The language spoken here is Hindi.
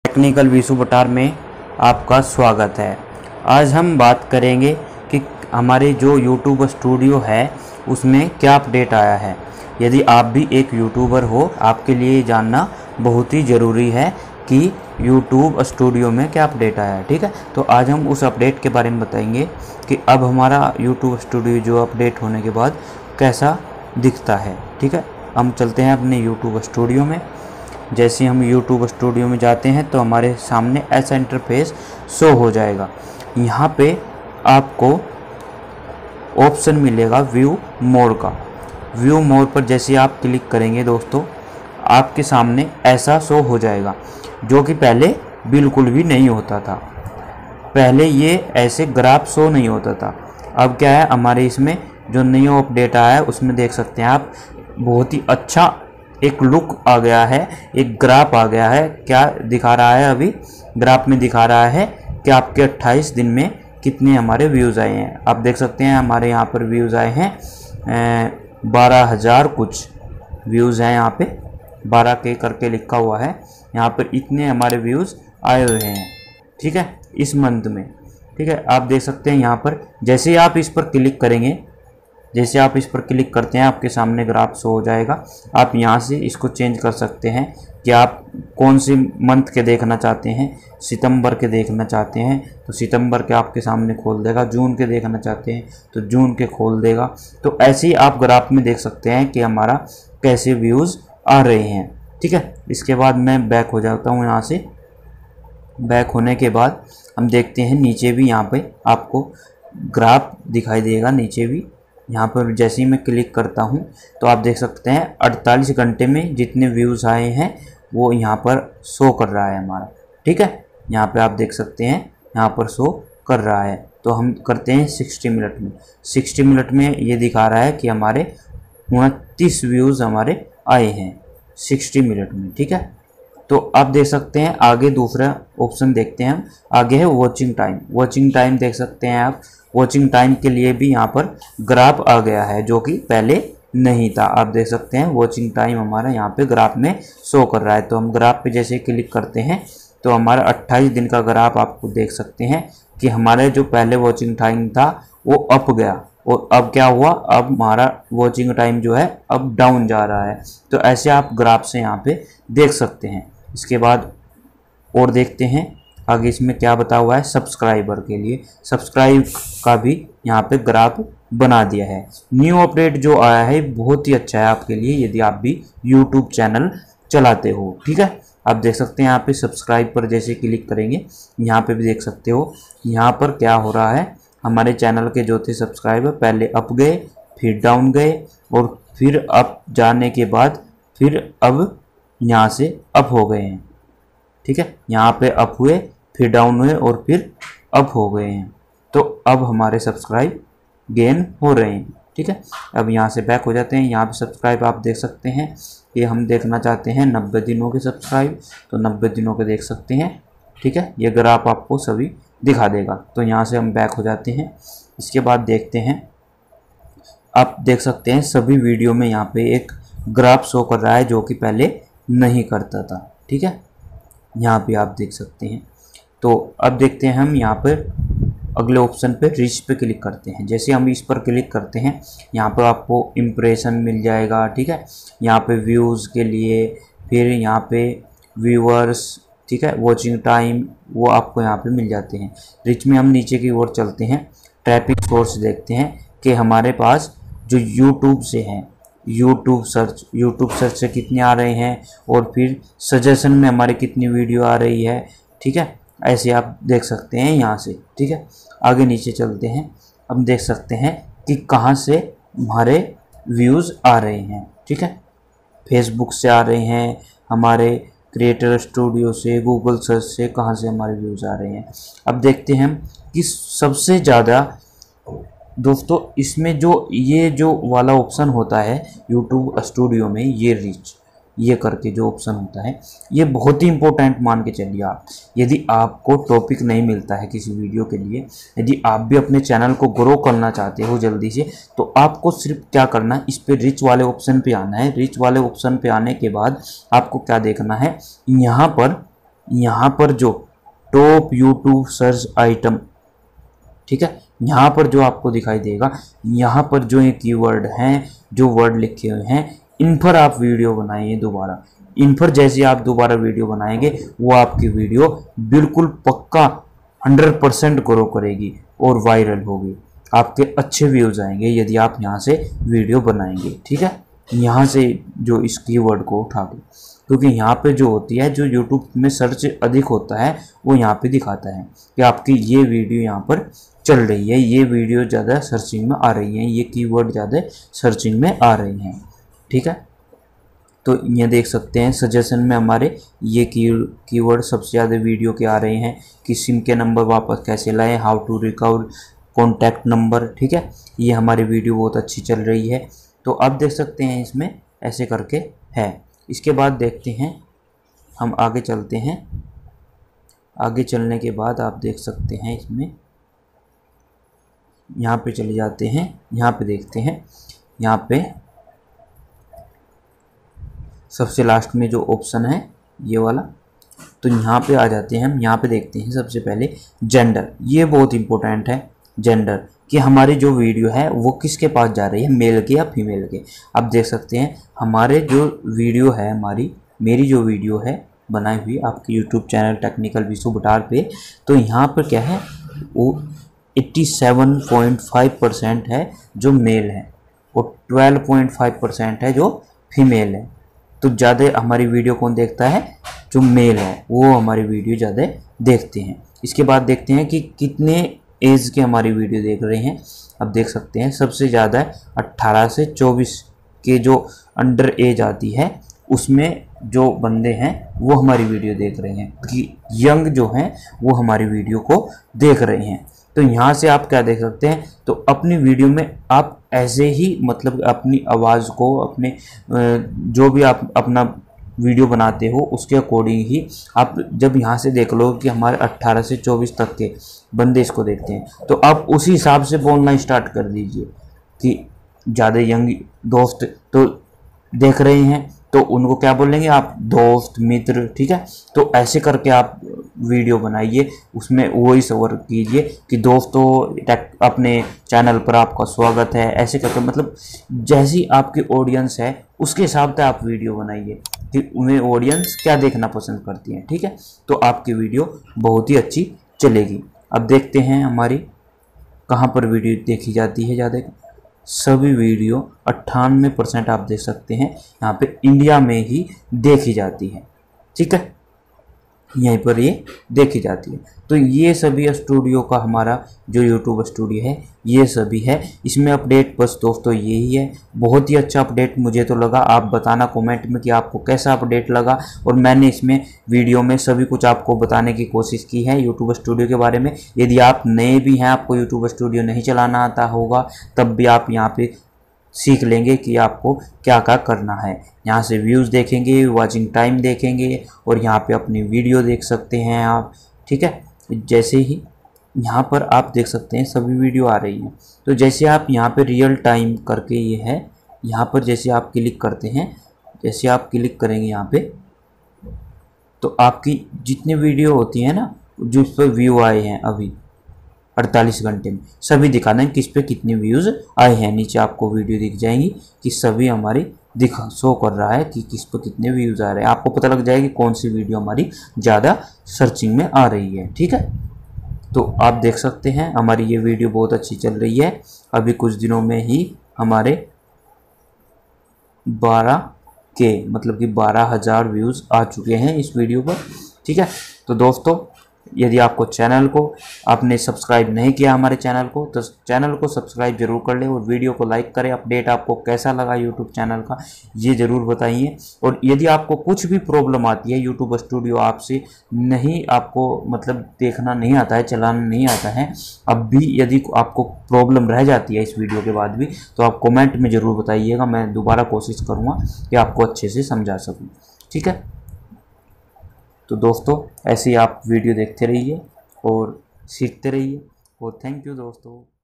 टेक्निकल विशु बटार में आपका स्वागत है। आज हम बात करेंगे कि हमारे जो यूट्यूब स्टूडियो है उसमें क्या अपडेट आया है। यदि आप भी एक यूट्यूबर हो, आपके लिए जानना बहुत ही ज़रूरी है कि यूट्यूब स्टूडियो में क्या अपडेट आया है। ठीक है, तो आज हम उस अपडेट के बारे में बताएंगे कि अब हमारा यूट्यूब स्टूडियो जो अपडेट होने के बाद कैसा दिखता है। ठीक है, हम चलते हैं अपने यूट्यूब स्टूडियो में। जैसे हम YouTube स्टूडियो में जाते हैं तो हमारे सामने ऐसा इंटरफेस शो हो जाएगा। यहाँ पे आपको ऑप्शन मिलेगा व्यू मोर का। व्यू मोर पर जैसे आप क्लिक करेंगे दोस्तों, आपके सामने ऐसा शो हो जाएगा, जो कि पहले बिल्कुल भी नहीं होता था। पहले ये ऐसे ग्राफ शो नहीं होता था। अब क्या है, हमारे इसमें जो न्यू अपडेट आया है उसमें देख सकते हैं आप, बहुत ही अच्छा एक लुक आ गया है, एक ग्राफ आ गया है। क्या दिखा रहा है, अभी ग्राफ में दिखा रहा है कि आपके 28 दिन में कितने हमारे व्यूज़ आए हैं। आप देख सकते हैं हमारे यहाँ पर व्यूज़ आए हैं 12,000 कुछ व्यूज़ हैं। यहाँ पे 12K करके लिखा हुआ है, यहाँ पर इतने हमारे व्यूज़ आए हुए हैं। ठीक है, इस मंथ में। ठीक है, आप देख सकते हैं यहाँ पर जैसे आप इस पर क्लिक करेंगे, जैसे आप इस पर क्लिक करते हैं आपके सामने ग्राफ शो हो जाएगा। आप यहाँ से इसको चेंज कर सकते हैं कि आप कौन से मंथ के देखना चाहते हैं। सितंबर के देखना चाहते हैं तो सितंबर के आपके सामने खोल देगा, जून के देखना चाहते हैं तो जून के खोल देगा। तो ऐसे ही आप ग्राफ में देख सकते हैं कि हमारा कैसे व्यूज़ आ रहे हैं। ठीक है, इसके बाद मैं बैक हो जाता हूँ। यहाँ से बैक होने के बाद हम देखते हैं नीचे भी यहाँ पे आपको ग्राफ दिखाई देगा। नीचे भी यहाँ पर जैसे ही मैं क्लिक करता हूँ तो आप देख सकते हैं 48 घंटे में जितने व्यूज़ आए हैं वो यहाँ पर शो कर रहा है हमारा। ठीक है, यहाँ पे आप देख सकते हैं यहाँ पर शो कर रहा है। तो हम करते हैं 60 मिनट में। 60 मिनट में ये दिखा रहा है कि हमारे 29 व्यूज़ हमारे आए हैं 60 मिनट में। ठीक है, तो आप देख सकते हैं आगे दूसरा ऑप्शन देखते हैं हम। आगे है वॉचिंग टाइम। वॉचिंग टाइम देख सकते हैं आप। वॉचिंग टाइम के लिए भी यहाँ पर ग्राफ आ गया है, जो कि पहले नहीं था। आप देख सकते हैं वॉचिंग टाइम हमारा यहाँ पे ग्राफ में शो कर रहा है। तो हम ग्राफ पे जैसे क्लिक करते हैं तो हमारा 28 दिन का ग्राफ आपको देख सकते हैं कि हमारे जो पहले वॉचिंग टाइम था वो अप गया, और अब क्या हुआ, अब हमारा वॉचिंग टाइम जो है अब डाउन जा रहा है। तो ऐसे आप ग्राफ से यहाँ पे देख सकते हैं। इसके बाद और देखते हैं आगे इसमें क्या बता हुआ है। सब्सक्राइबर के लिए सब्सक्राइब का भी यहाँ पे ग्राफ बना दिया है। न्यू अपडेट जो आया है बहुत ही अच्छा है आपके लिए, यदि आप भी यूट्यूब चैनल चलाते हो। ठीक है, आप देख सकते हैं यहाँ पे सब्सक्राइब पर जैसे क्लिक करेंगे, यहाँ पे भी देख सकते हो यहाँ पर क्या हो रहा है। हमारे चैनल के जो थे सब्सक्राइबर पहले अप गए, फिर डाउन गए, और फिर अप जाने के बाद फिर अब यहाँ से अप हो गए हैं। ठीक है, यहाँ पे अप हुए, फिर डाउन हुए, और फिर अप हो गए हैं। तो अब हमारे सब्सक्राइब गेन हो रहे हैं। ठीक है, अब यहाँ से बैक हो जाते हैं। यहाँ पे सब्सक्राइब आप देख सकते हैं कि हम देखना चाहते हैं 90 दिनों के सब्सक्राइब, तो 90 दिनों के देख सकते हैं। ठीक है, ये ग्राफ आपको सभी दिखा देगा। तो यहाँ से हम बैक हो जाते हैं। इसके बाद देखते हैं, आप देख सकते हैं सभी वीडियो में यहाँ पे एक ग्राफ शो कर रहा है, जो कि पहले नहीं करता था। ठीक है, यहाँ पे आप देख सकते हैं। तो अब देखते हैं हम यहाँ पर अगले ऑप्शन पे रीच पे क्लिक करते हैं। जैसे हम इस पर क्लिक करते हैं, यहाँ पर आपको इम्प्रेशन मिल जाएगा। ठीक है, यहाँ पे व्यूज़ के लिए, फिर यहाँ पे व्यूअर्स, ठीक है, वॉचिंग टाइम, वो आपको यहाँ पे मिल जाते हैं। रीच में हम नीचे की ओर चलते हैं, ट्रैफिक सोर्स देखते हैं कि हमारे पास जो यूट्यूब से हैं, यूट्यूब सर्च से कितने आ रहे हैं, और फिर सजेशन में हमारे कितनी वीडियो आ रही है। ठीक है, ऐसे आप देख सकते हैं यहाँ से। ठीक है, आगे नीचे चलते हैं। अब देख सकते हैं कि कहाँ से हमारे व्यूज़ आ रहे हैं। ठीक है, फेसबुक से आ रहे हैं, हमारे क्रिएटर स्टूडियो से, गूगल सर्च से, कहाँ से हमारे व्यूज़ आ रहे हैं। अब देखते हैं कि सबसे ज़्यादा दोस्तों इसमें ये जो वाला ऑप्शन होता है यूट्यूब स्टूडियो में, ये रीच, ये करके जो ऑप्शन होता है, ये बहुत ही इंपॉर्टेंट मान के चलिए आप। यदि आपको टॉपिक नहीं मिलता है किसी वीडियो के लिए, यदि आप भी अपने चैनल को ग्रो करना चाहते हो जल्दी से, तो आपको सिर्फ क्या करना है, इस पे रिच वाले ऑप्शन पे आना है। रिच वाले ऑप्शन पे आने के बाद आपको क्या देखना है, यहाँ पर यहाँ पर जो टॉप यूट्यूब सर्च आइटम, ठीक है, यहाँ पर जो आपको दिखाई देगा, यहाँ पर जो ये कीवर्ड हैं, जो वर्ड लिखे हुए हैं, इन पर आप वीडियो बनाइए दोबारा। इन पर जैसे आप दोबारा वीडियो बनाएंगे वो आपकी वीडियो बिल्कुल पक्का 100% ग्रो करेगी और वायरल होगी। आपके अच्छे व्यूज़ आएंगे यदि आप यहाँ से वीडियो बनाएंगे, ठीक है, यहाँ से जो इस कीवर्ड को उठा के, क्योंकि यहाँ पे जो होती है, जो YouTube में सर्च अधिक होता है वो यहाँ पे दिखाता है कि आपकी ये वीडियो यहाँ पर चल रही है, ये वीडियो ज़्यादा सर्चिंग में आ रही है, ये कीवर्ड ज़्यादा सर्चिंग में आ रही हैं, ठीक है। तो ये देख सकते हैं सजेशन में हमारे ये कीवर्ड सबसे ज़्यादा वीडियो के आ रहे हैं कि सिम के नंबर वापस कैसे लाएं, how to recover contact number, ठीक है, ये हमारी वीडियो बहुत अच्छी चल रही है। तो आप देख सकते हैं इसमें ऐसे करके है। इसके बाद देखते हैं, हम आगे चलते हैं। आगे चलने के बाद आप देख सकते हैं इसमें, यहाँ पे चले जाते हैं, यहाँ पे देखते हैं, यहाँ पे सबसे लास्ट में जो ऑप्शन है ये वाला, तो यहाँ पे आ जाते हैं हम। यहाँ पे देखते हैं सबसे पहले जेंडर, ये बहुत इंपॉर्टेंट है जेंडर, कि हमारी जो वीडियो है वो किसके पास जा रही है, मेल के या फीमेल के। आप देख सकते हैं हमारे जो वीडियो है, मेरी जो वीडियो है बनाई हुई आपके यूट्यूब चैनल टेक्निकल विशु बटार पे, तो यहाँ पर क्या है, वो 87.5% है जो मेल है और 12.5% है जो फीमेल है। तो ज़्यादा हमारी वीडियो कौन देखता है, जो मेल है वो हमारी वीडियो ज़्यादा देखते हैं। इसके बाद देखते हैं कि कितने एज के हमारी वीडियो देख रहे हैं। अब देख सकते हैं सबसे ज़्यादा 18 से 24 के जो अंडर एज आती है, उसमें जो बंदे हैं वो हमारी वीडियो देख रहे हैं, कि यंग जो हैं वो हमारी वीडियो को देख रहे हैं। तो यहाँ से आप क्या देख सकते हैं, तो अपनी वीडियो में आप ऐसे ही मतलब अपनी आवाज़ को, अपने जो भी आप अपना वीडियो बनाते हो उसके अकॉर्डिंग ही आप जब यहाँ से देख लो कि हमारे 18 से 24 तक के बंदे इसको देखते हैं, तो आप उसी हिसाब से बोलना स्टार्ट कर दीजिए कि ज़्यादा यंग दोस्त तो देख रहे हैं, तो उनको क्या बोलेंगे आप, दोस्त, मित्र, ठीक है। तो ऐसे करके आप वीडियो बनाइए, उसमें वही सवर कीजिए कि दोस्तों अपने चैनल पर आपका स्वागत है, ऐसे करके मतलब जैसी आपकी ऑडियंस है उसके हिसाब से आप वीडियो बनाइए कि उन्हें ऑडियंस क्या देखना पसंद करती है, ठीक है। तो आपकी वीडियो बहुत ही अच्छी चलेगी। अब देखते हैं हमारी कहाँ पर वीडियो देखी जाती है ज़्यादा। सभी वीडियो 98% आप देख सकते हैं यहाँ पे इंडिया में ही देखी जाती है, ठीक है, यहीं पर ये देखी जाती है। तो ये सभी स्टूडियो का हमारा जो यूट्यूब स्टूडियो है ये सभी है। इसमें अपडेट बस दोस्तों यही है, बहुत ही अच्छा अपडेट मुझे तो लगा। आप बताना कमेंट में कि आपको कैसा अपडेट लगा, और मैंने इसमें वीडियो में सभी कुछ आपको बताने की कोशिश की है यूट्यूब स्टूडियो के बारे में। यदि आप नए भी हैं, आपको यूट्यूब स्टूडियो नहीं चलाना आता होगा, तब भी आप यहाँ पे सीख लेंगे कि आपको क्या क्या करना है। यहाँ से व्यूज़ देखेंगे, वॉचिंग टाइम देखेंगे, और यहाँ पे अपनी वीडियो देख सकते हैं आप, ठीक है। जैसे ही यहाँ पर आप देख सकते हैं सभी वीडियो आ रही हैं। तो जैसे आप यहाँ पे रियल टाइम करके ये है, यहाँ पर जैसे आप क्लिक करते हैं, जैसे आप क्लिक करेंगे यहाँ पे, तो आपकी जितनी वीडियो होती है ना, जो इस पर व्यू आए हैं अभी 48 घंटे में, सभी दिखा दें किस पे कितने व्यूज़ आए हैं। नीचे आपको वीडियो दिख जाएंगी कि सभी हमारी शो कर रहा है कि किस पर कितने व्यूज़ आ रहे हैं। आपको पता लग जाएगी कौन सी वीडियो हमारी ज़्यादा सर्चिंग में आ रही है, ठीक है। तो आप देख सकते हैं हमारी ये वीडियो बहुत अच्छी चल रही है। अभी कुछ दिनों में ही हमारे 12K मतलब कि 12,000 व्यूज़ आ चुके हैं इस वीडियो पर, ठीक है। तो दोस्तों, यदि आपको चैनल को आपने सब्सक्राइब नहीं किया हमारे चैनल को, तो चैनल को सब्सक्राइब जरूर कर लें और वीडियो को लाइक करें। अपडेट आपको कैसा लगा यूट्यूब चैनल का ये ज़रूर बताइए। और यदि आपको कुछ भी प्रॉब्लम आती है, यूट्यूब स्टूडियो आपसे नहीं, आपको मतलब देखना नहीं आता है, चलाना नहीं आता है, अब भी यदि आपको प्रॉब्लम रह जाती है इस वीडियो के बाद भी, तो आप कमेंट में ज़रूर बताइएगा। मैं दोबारा कोशिश करूँगा कि आपको अच्छे से समझा सकूँ, ठीक है। तो दोस्तों, ऐसे ही आप वीडियो देखते रहिए और सीखते रहिए, और थैंक यू दोस्तों।